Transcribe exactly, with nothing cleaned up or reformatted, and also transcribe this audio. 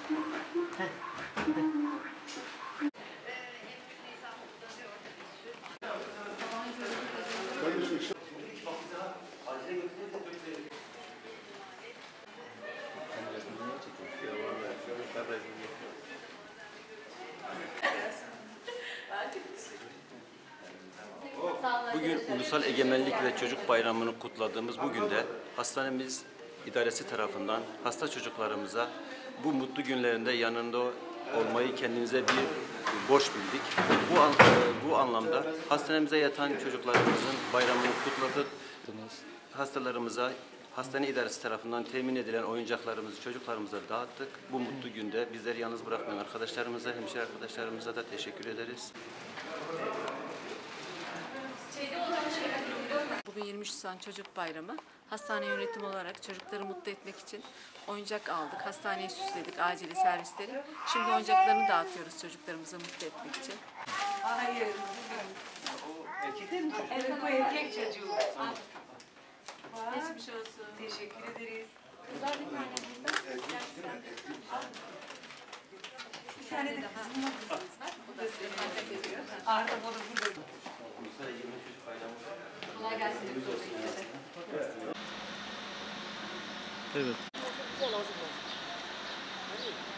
Bugün Ulusal Egemenlik ve Çocuk Bayramı'nı kutladığımız bugün de hastanemiz idaresi tarafından hasta çocuklarımıza bu mutlu günlerinde yanında olmayı kendimize bir borç bildik. Bu, an, bu anlamda hastanemize yatan çocuklarımızın bayramını kutladık. Hastalarımıza hastane idaresi tarafından temin edilen oyuncaklarımızı çocuklarımıza dağıttık. Bu mutlu günde bizleri yalnız bırakmayan arkadaşlarımıza, hemşire arkadaşlarımıza da teşekkür ederiz. Bugün yirmi üç Nisan Çocuk Bayramı. Hastane yönetimi olarak çocukları mutlu etmek için oyuncak aldık. Hastaneyi süsledik, acil servisleri. Şimdi oyuncaklarını dağıtıyoruz çocuklarımızı mutlu etmek için. Hayır. Erkek değil mi? Evet, bu erkek çocuğu. Geçmiş olsun. Teşekkür ederiz. Güzel bir tane burada. Bir tane de kızım var. Kızımız var. O da size fark ediyor. Arda bunu burada. Ulusal Egemenlik Çocuk Bayramı. Kolay gelsin. Evet.